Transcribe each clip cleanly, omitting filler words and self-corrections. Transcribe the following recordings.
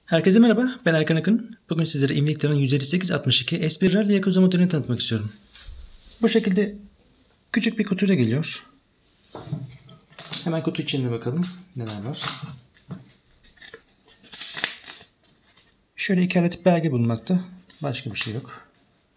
Herkese merhaba, ben Erkan Akın. Bugün sizlere Invicta'nın 15862 S1 Yakuza modelini tanıtmak istiyorum. Bu şekilde küçük bir kutuyla geliyor. Hemen kutu içinde bakalım neler var. Şöyle 2 adet belge bulunmakta. Başka bir şey yok.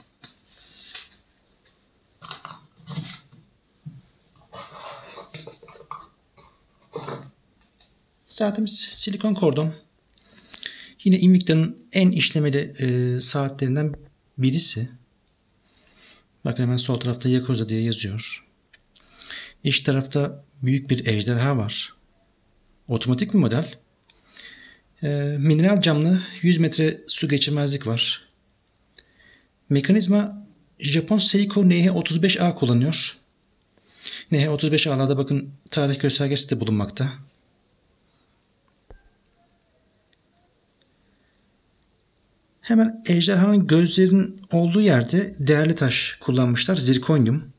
Saatimiz silikon kordon. Yine Invicta'nın en işlemeli saatlerinden birisi. Bakın hemen sol tarafta Yakuza diye yazıyor. İç tarafta büyük bir ejderha var. Otomatik bir model. Mineral camlı 100 metre su geçirmezlik var. Mekanizma Japon Seiko NH35A kullanıyor. NH35A'larda bakın tarih göstergesi de bulunmakta. Hemen ejderhanın gözlerinin olduğu yerde değerli taş kullanmışlar. Zirkonyum.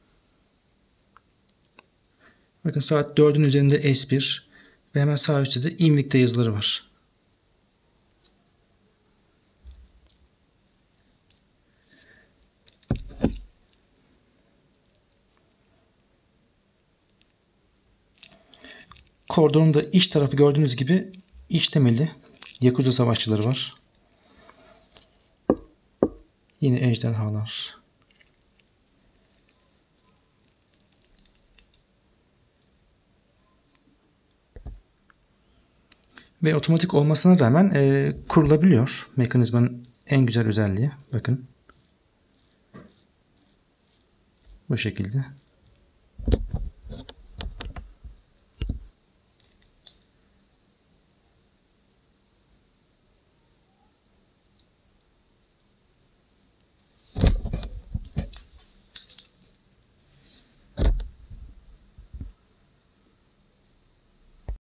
Bakın saat 4'ün üzerinde S1 ve hemen sağ üstte de Invicta yazıları var. Kordonun da iç tarafı gördüğünüz gibi işlemeli. Yakuza savaşçıları var. Yine ejderhalar. Ve otomatik olmasına rağmen kurulabiliyor. Mekanizmanın en güzel özelliği. Bakın. Bu şekilde.